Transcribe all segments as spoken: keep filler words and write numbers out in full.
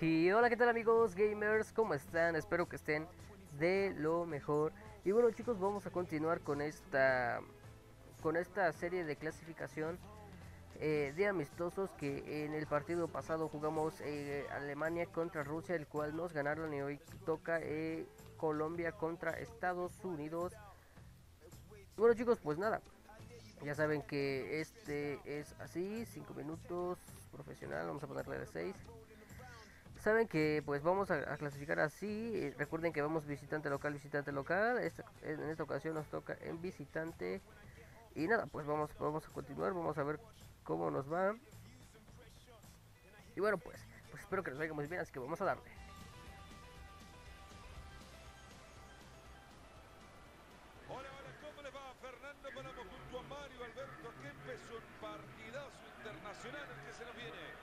Y hola, ¿qué tal amigos gamers? ¿Cómo están? Espero que estén de lo mejor. Y bueno chicos, vamos a continuar con esta con esta serie de clasificación eh, de amistosos que en el partido pasado jugamos eh, Alemania contra Rusia, el cual nos ganaron, y hoy toca eh, Colombia contra Estados Unidos. Y bueno chicos, pues nada, ya saben que este es así, cinco minutos profesional, vamos a ponerle de seis. Saben que pues vamos a, a clasificar así. eh, Recuerden que vamos visitante local, visitante local. Esta- en esta ocasión nos toca en visitante. Y nada, pues vamos, vamos a continuar. Vamos a ver cómo nos va. Y bueno, pues, pues espero que nos vaya muy bien. Así que vamos a darle. Hola, hola, ¿cómo les va? Fernando Palomo junto a Mario Alberto Kempes, un partidazo internacional el que se nos viene.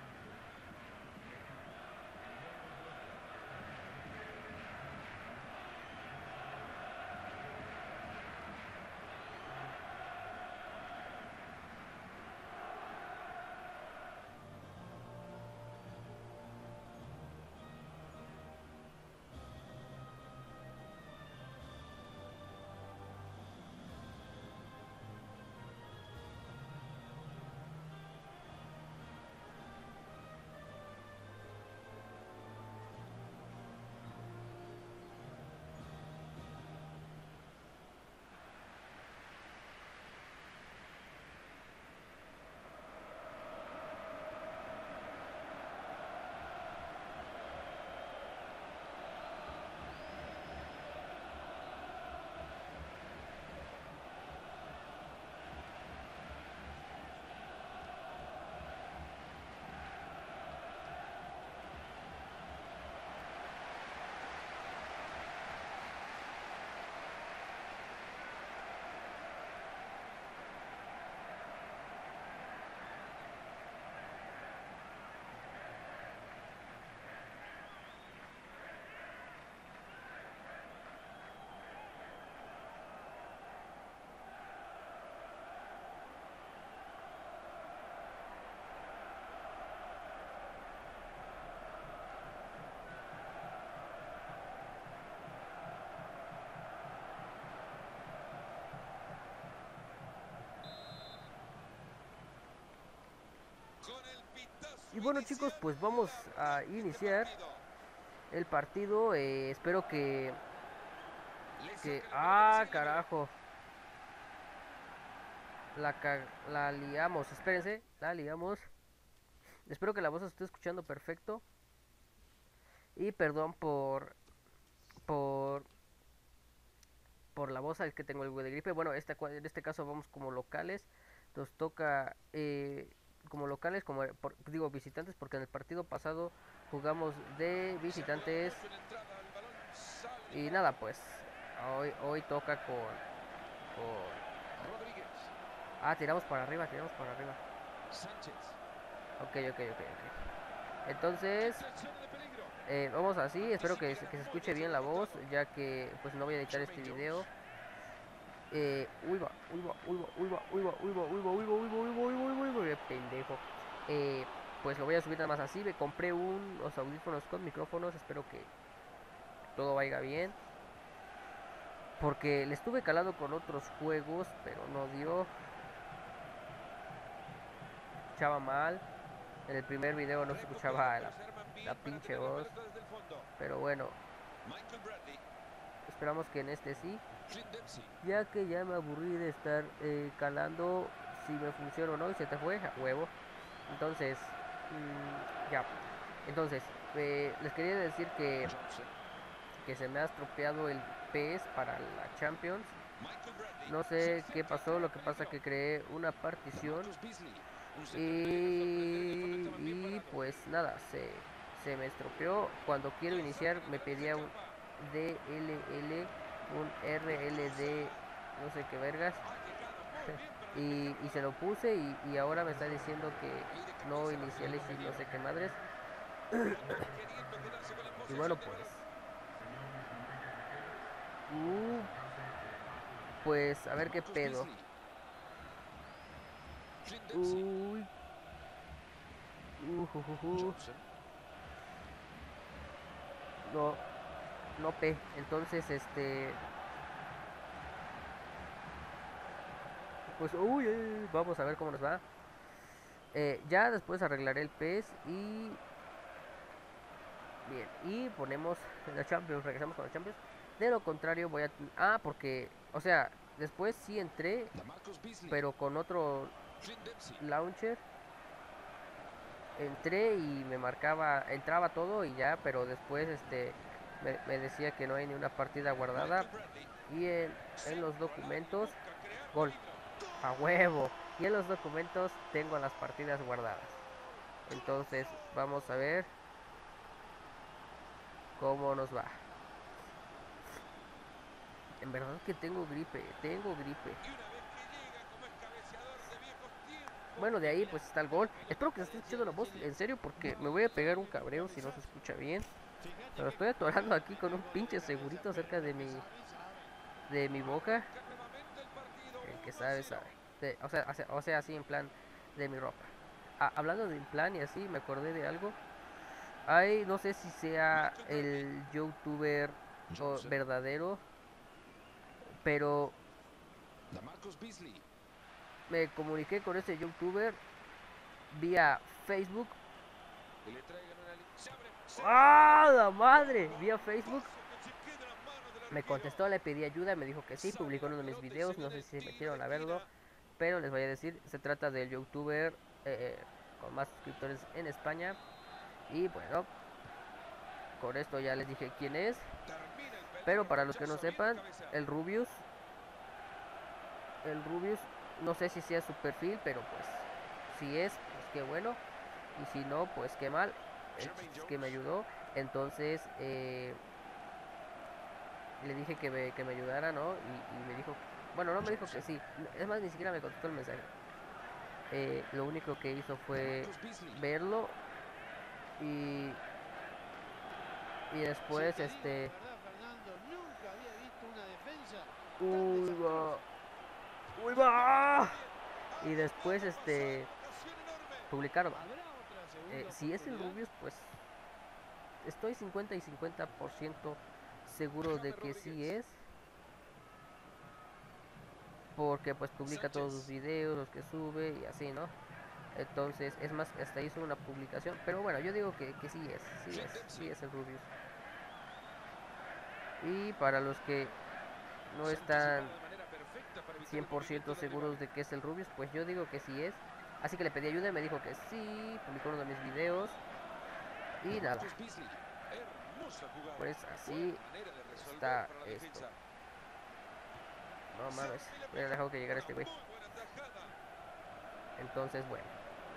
Con el Y pitazo bueno chicos, inicial pues vamos a arranca este iniciar partido. el partido. Eh, espero que... Le que... saca la pelota que ¡Ah, sigue libre. carajo! La, ca- la liamos. Espérense, la liamos. Espero que la voz se esté escuchando perfecto. Y perdón por... por por la voz al que tengo el de gripe. Bueno, esta, en este caso vamos como locales. Nos toca eh, como locales, como por, digo visitantes, porque en el partido pasado jugamos de Se ha colado visitantes. mucho en la entrada. El balón sale Y para nada, afuera. pues hoy, hoy toca con, con... Rodríguez. Ah, tiramos para arriba, tiramos para arriba. Sánchez. Ok, ok, ok, ok. Entonces, Atención en el peligro. eh, vamos así. Espero que, se- Disciplina que se muy escuche bien sobre bien el la voz, contacto. ya que pues no voy a editar este Jermaine video. Jones. Eh, uy va, uy va, uy va, uy va, uy va, uy va, uy va, uy va, uy va, uy va, uy va, uy va, uy va, pendejo. Eh, pues lo voy a subir nada más así. Me compré unos audífonos con micrófonos. Espero que todo vaya bien. Porque le estuve calado con otros juegos, pero no dio. Escuchaba mal. En el primer video no se Recupera, escuchaba pero la, se arman la bien para pinche tener la voz. pelota desde el fondo. Pero bueno, Michael Bradley. esperamos que en este sí. Clint Dempsey. Ya que ya me aburrí de estar eh, calando si me funciona o no. Y se te fue a huevo. Entonces, mmm, ya. Entonces, eh, les quería decir que, Johnson. que se me ha estropeado el P E S para la Champions. Michael Bradley. No Se sé qué acerca y pasó, tiene lo que pasa peligro. que creé una partición. Lamarcus Beasley. Un centro exterior sorprendente porque Y, estaban bien y parados. pues nada, se, se me estropeó. Cuando quiero Le iniciar saca la me pelota y se pedía un escapa. D L L, un La R L D, cruza. no sé qué vergas. Ha llegado muy bien para Y, y despejarla. se lo puse y, y ahora me está diciendo que Ahí de no cabeza la iniciales jugada y no media. sé qué madres. Otro queriendo quedarse con la Y bueno, posesión del pues, balón. uh, pues a ver qué Lamarcus pedo. Beasley. Clint Dempsey. Uy, uh, uh, uh, uh. Johnson. no, no P. Entonces, este, pues, uy, uy, vamos a ver cómo nos va. Eh, ya después arreglaré el P E S y bien, y ponemos la Champions, regresamos con la Champions. De lo contrario voy a... Ah, porque, o sea, después sí entré, pero con otro launcher. Entré y me marcaba, entraba todo y ya, pero después este me, me decía que no hay ni una partida guardada. Y en, en los documentos, gol, a huevo. Y en los documentos tengo las partidas guardadas. Entonces, vamos a ver cómo nos va. En verdad que tengo gripe, tengo gripe. Bueno, de ahí pues está el gol. Espero que se esté escuchando la voz en serio porque me voy a pegar un cabreo si no se escucha bien. Pero estoy atorando aquí con un pinche segurito cerca de mi de mi boca. El que sabe, sabe. De- o, sea, o sea, o sea, así en plan de mi ropa. Ah, hablando de en plan y así, me acordé de algo. Hay, no sé si sea el youtuber o verdadero, pero me comuniqué con ese youtuber vía Facebook. ¡Ah, la madre! Vía Facebook. Me contestó, le pedí ayuda, me dijo que sí, publicó uno de mis videos, no sé si se metieron a verlo, pero les voy a decir, se trata del youtuber eh, con más suscriptores en España. Y bueno, con esto ya les dije quién es. Pero para los que no sepan, el Rubius, el Rubius, no sé si sea su perfil, pero pues si es, pues qué bueno. Y si no, pues qué mal. El chiste es que me ayudó. Entonces eh, le dije que me, que me ayudara, ¿no? Y, y me dijo, bueno, no me dijo que sí. Es más, ni siquiera me contestó el mensaje. Eh, lo único que hizo fue verlo y, y después, este... Uy, va. Uy, va. Y después, este... publicaron. Eh, si es el Rubius, pues estoy cincuenta y cincuenta por ciento seguro de que sí es. Porque pues publica todos sus videos, los que sube y así, ¿no? Entonces, es más, hasta hizo una publicación. Pero bueno, yo digo que, que sí es, sí es, sí es el Rubius. Y para los que no están cien por ciento seguros de que es el Rubius, pues yo digo que sí es. Así que le pedí ayuda y me dijo que sí, publicó uno de mis videos. Y nada, pues así está esto. No mames, voy a dejar que llegara este güey. Entonces, bueno.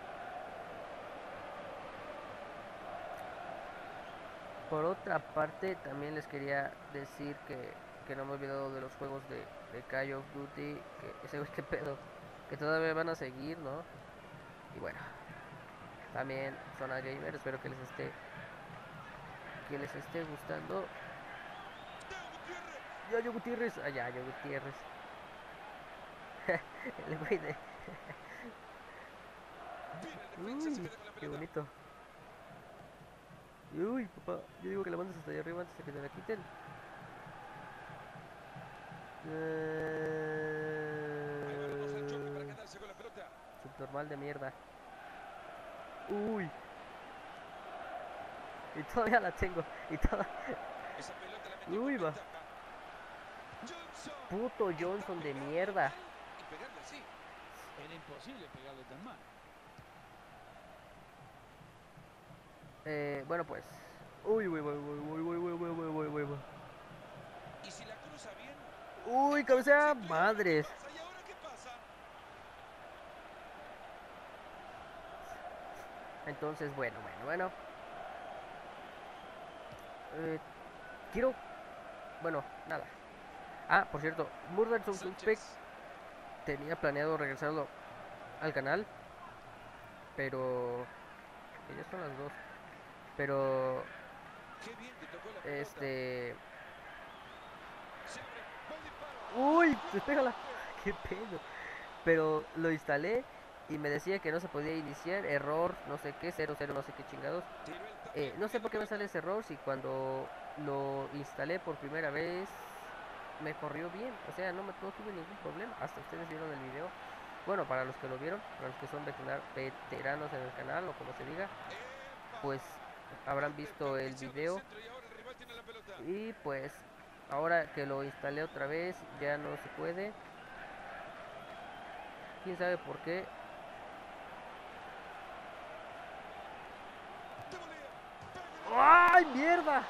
Por otra parte, también les quería decir que, que no me he olvidado de los juegos de, de Call of Duty. Que ese güey, que pedo. Que todavía van a seguir, ¿no? Y bueno, también Zona Gamer, espero que les esté que les esté gustando. Yayo Gutiérrez, ah, Yayo Gutiérrez. El güey de... Uy, qué bonito. Uy, papá, yo digo que la mandes hasta allá arriba antes de que te la quiten. Eh... Subnormal de mierda. Uy. Y todavía la tengo. Y toda... Uy, va. Puto Johnson de mierda. Era imposible pegarle tan mal. Eh, bueno pues. Uy, uy, uy, uy, uy, uy, uy, uy, uy, uy, uy. Y si la cruza bien, Uy, cabecea, madres. ¿y ahora qué pasa? Entonces, bueno, bueno, bueno. Eh, quiero... Bueno, nada. Ah, por cierto, Murder Soul Suspect tenía planeado regresarlo al canal. Pero... que ya son las dos. Pero... Qué bien que tocó la pelota. Este... Se abre, va el disparo. Uy, despégala. Qué pedo. Pero lo instalé y me decía que no se podía iniciar, error, no sé qué, cero cero no sé qué chingados. Eh, no sé por qué me sale ese error si cuando lo instalé por primera vez me corrió bien, o sea, no, me, no tuve ningún problema, hasta ustedes vieron el video. Bueno, para los que lo vieron, para los que son veterar- veteranos en el canal o como se diga, pues habrán visto el video y pues ahora que lo instalé otra vez ya no se puede. Quién sabe por qué. ¡Ay, mierda!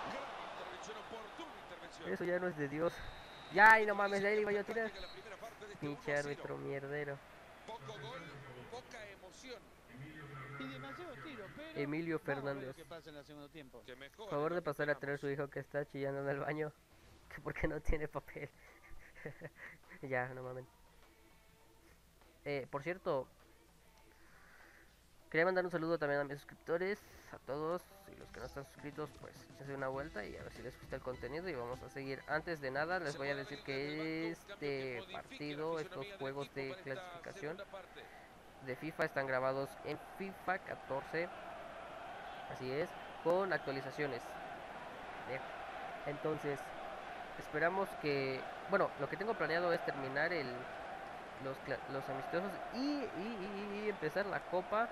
Eso ya no es de Dios. Ya, y no mames, de ahí iba yo a tirar. Pinche árbitro mierdero. Poco gol, poca emoción. Y demasiado tiro, pero Emilio vamos a ver lo Fernández. que pasa en el segundo tiempo. Que mejore Favor lo de que pasar a traer a su esperamos. hijo que está chillando en el baño. Que porque no tiene papel. Ya, no mames. Eh, por cierto, quería mandar un saludo también a mis suscriptores, a todos, y los que no están suscritos, pues échense una vuelta y a ver si les gusta el contenido y vamos a seguir. Antes de nada, les voy a decir que este partido, estos juegos de clasificación de FIFA están grabados en FIFA catorce, así es, con actualizaciones. Bien. Entonces, esperamos que, bueno, lo que tengo planeado es terminar el los, los amistosos y, y, y, y empezar la copa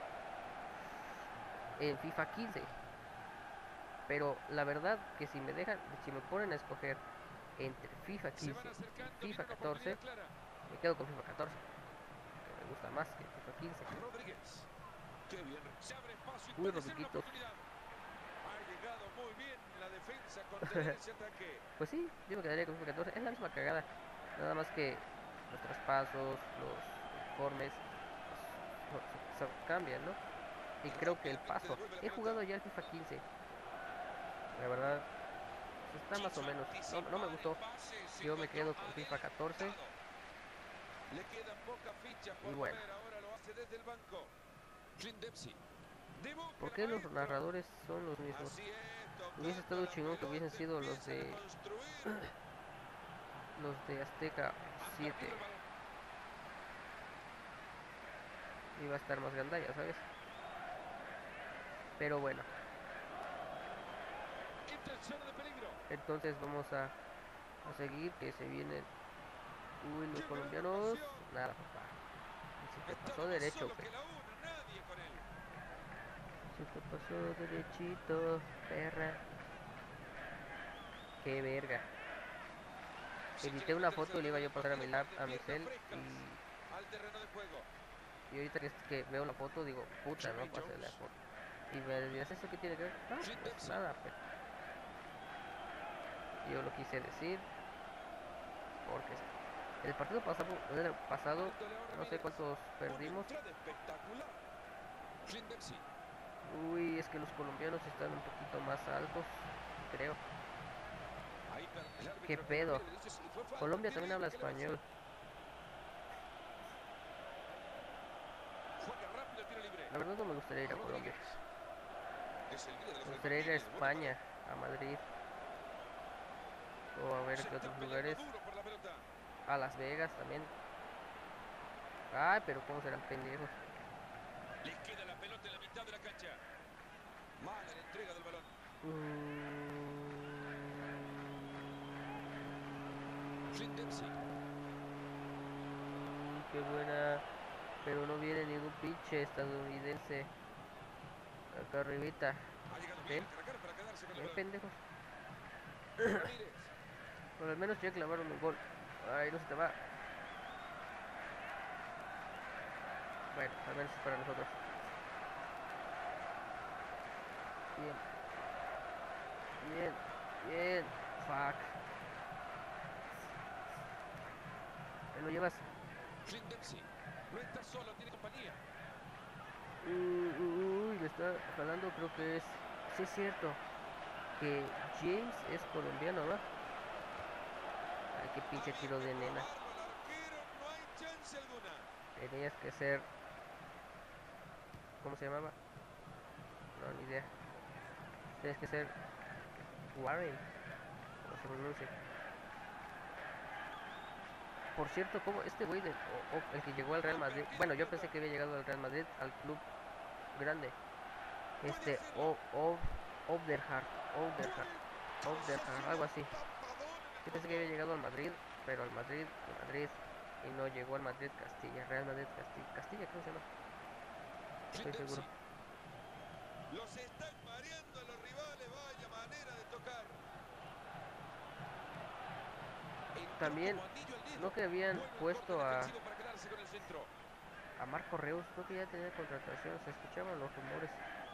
en FIFA quince. Pero la verdad que si me dejan, si me ponen a escoger entre FIFA quince y FIFA catorce, me quedo con FIFA catorce, que me gusta más que FIFA quince. Rodríguez. Qué bien. Se abre espacio y Uy, puede ser una Rodriguitos. oportunidad. Ha llegado muy bien la defensa contra ese ataque. Pues sí, yo me quedaría con FIFA catorce. Es la misma cagada. Nada más que los traspasos, los informes, pues, se, se cambian, ¿no? Y creo que el paso. He jugado ya el FIFA quince. La verdad, pues está más o menos. No, no me gustó. Yo me quedo con FIFA catorce. Le quedan pocas fichas por Y bueno, mover, ahora lo hace desde el banco. Clint Dempsey. Debut, ¿por qué pero los adentro. narradores son los mismos? Así es, Hubiese estado tocando la chingón que pelota, hubiesen sido los empiezan a de construir. los de Azteca Han siete. perdido el balón. Iba a estar más gandalla, ¿sabes? Pero bueno, Entra en zona de peligro. entonces vamos a, a seguir, que se vienen. Uy, los ¡Qué gran colombianos. ocasión! Nada, papá. Y se te Estaba pasó más derecho, solo pe. que la una, nadie con él. Se te pasó derechito, perra. Qué verga. Si Edité quiere una meterse foto y al le iba yo a pasar a partido, mi lap, de a mi piernas cel frescas y, al terreno de juego. y ahorita que, que veo la foto digo, puta, no Jermaine pasé la Jones. foto. Y me decías, ¿eso qué tiene que ver? No, Clint pues Dempsey. nada, pe. Yo lo quise decir porque el partido pasado, el pasado Atento León no sé Ramírez. cuántos Una perdimos. entrada espectacular. Clint Dempsey. Uy, es que los colombianos están un poquito más altos, creo. Ahí per- el árbitro ¿Qué que pedo? Ramírez le dice, "Sí, fue falta". Colombia Qué también bien, habla ¿qué le va a hacer? español. Juega rápido, tiro libre. La verdad no me gustaría ir a Colombia. Rodríguez. Es el líder de los Me gustaría ir a argentinos, buena España, a Madrid. O a ver Se qué están otros peleando lugares. duro por la pelota. A Las Vegas también. Ay, pero cómo serán pendejos. Les queda la pelota en la mitad de la cancha. Mala la entrega del balón. Clint Dempsey. Mm, qué buena. Pero no viene ningún pinche estadounidense. Acá arribita. Ha llegado ¿Ven? bien a cargar para quedarse con el ¿Ven, balón. pendejos? Ramírez. Por al menos ya clavaron un gol. Ay, no se te va. Bueno, al menos es para nosotros. Bien. Bien. Bien. Fuck. Te lo llevas. Clint Dempsey. No está solo, tiene compañía. Uh, uy, le está jalando, creo que es. Sí, es cierto. Que James es colombiano, ¿no? Ay, qué pinche tiro de nena. Bárbaro, arquero, no hay chance alguna. Tenías que ser. ¿Cómo se llamaba? No, ni idea. Tienes que ser Warren. Como se pronuncia. por cierto, como este güey, de, o- o el que llegó al Real Madrid, bueno, yo pensé que había llegado al Real Madrid, al club grande, este, o, o, Odegaard, Odegaard, Odegaard, algo así. Yo pensé que había llegado al Madrid, pero al Madrid, al Madrid, y no llegó al Madrid Castilla, Real Madrid Castilla, Castilla creo que se llama, no estoy seguro. Los están mareando a los rivales, vaya manera de tocar. También, no que habían puesto a, Para quedarse con el centro. a Marco Reus, creo que ya tenía contratación, se escuchaban los rumores.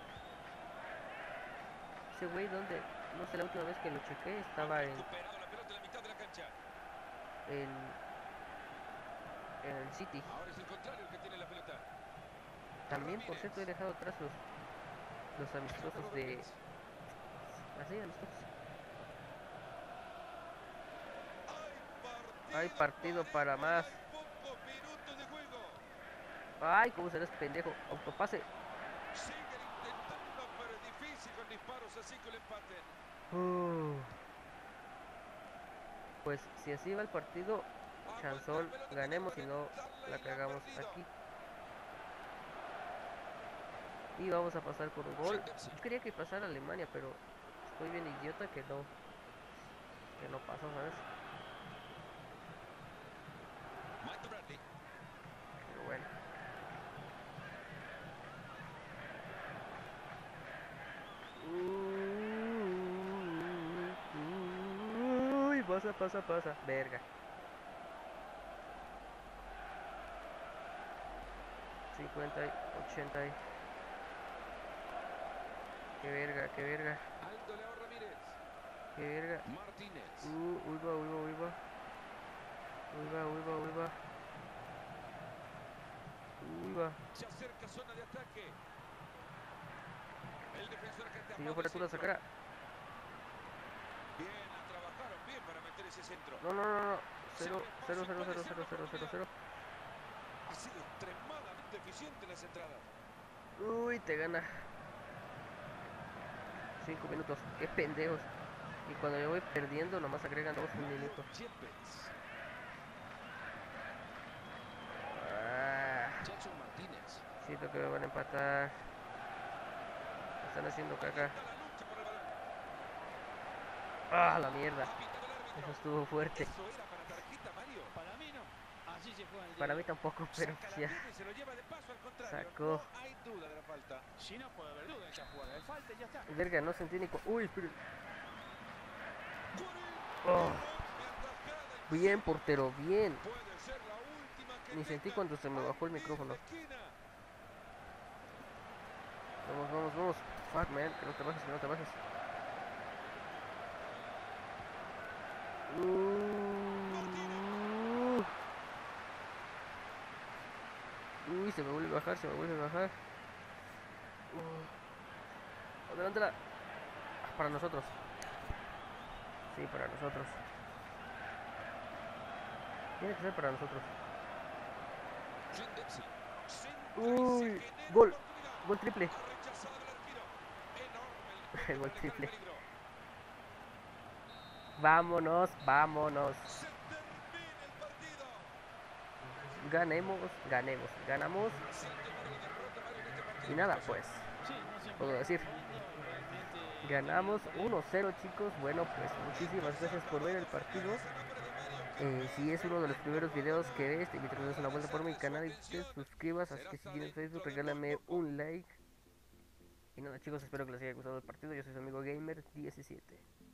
Ese güey, donde, no sé, la última vez que lo chequé estaba en, Recuperado la pelota en la mitad de la cancha. en, en el City. Ahora es el contrario el que tiene la pelota. También, por cierto, he dejado atrás los, los amistosos de... Así, amistosos. Hay partido para más. Pocos minutos de juego. Ay, cómo será ese pendejo. Autopase. Siguen intentando, pero es difícil con disparos así que lo empaten. Uh. Pues si así va el partido, chanzón, ganemos y no la cagamos aquí. Y vamos a pasar por un gol. Yo quería que pasara Alemania, pero estoy bien idiota que no, que no pasó, ¿sabes? Pero bueno. Uy, pasa, pasa, pasa. Verga. cincuenta y ochenta y... Qué verga, qué verga. Aldo León Ramírez. Qué verga. Martínez. Uh, uy va, uy va, uy va. Uy va, uy va, uy va. Uy va. Se acerca zona de ataque. El defensor que te Si yo fuera tú la sacara. Bien, la trabajaron bien para meter ese centro. No, no, no, no. Cero, cero, cero, cero, cero, cero, cero, cero. Ha sido extremadamente eficiente las entradas. Uy, te gana. Cinco minutos. Qué pendejos. Y cuando yo voy perdiendo, nomás agregan dos un minuto. Ah, Jackson Martínez. siento que me van a empatar. Me están haciendo caca. Ah, la mierda. Eso estuvo fuerte. Eso era para tarjeta, Mario. Para mí no. Así se juega el Para día. mí tampoco, pero Saca la ya. línea y se lo lleva de paso al contrario. Sacó. No hay duda de la falta. Si no puede haber duda en esa jugada. De falta y ya está. Verga, no sentí ni... cu- Uy, espera. Oh, bien, portero, bien. Puede ser la última que Ni sentí tenga cuando se me bajó el al micrófono. tiro de esquina. Vamos, vamos, vamos. Fuck, man, que no te bajes, que no te bajes. Uh. Uy, se me vuelve a bajar, se me vuelve a bajar. Uh. Adelántala. Ah, para nosotros. Sí, para nosotros. Tiene que ser para nosotros. Clint Dempsey. Centra y se Uy, genera gol. oportunidad. Gol triple. Ha rechazado el arquero. Enorme el Gol alejar el triple. peligro. Vámonos, vámonos. Se termina el partido. Ganemos, ganemos, ganamos. Siendo para la derrota, Mario, en este partido. Y nada, pues, Sí, no siempre. puedo decir. Realmente Ganamos uno cero, chicos. Bueno, pues muchísimas gracias por ver el partido. Eh, si es uno de los primeros videos que ves, te invito a que des una vuelta por mi canal y te suscribas. Así que si tienes Facebook, regálame un like. Y nada, chicos, espero que les haya gustado el partido. Yo soy su amigo Gamer diecisiete.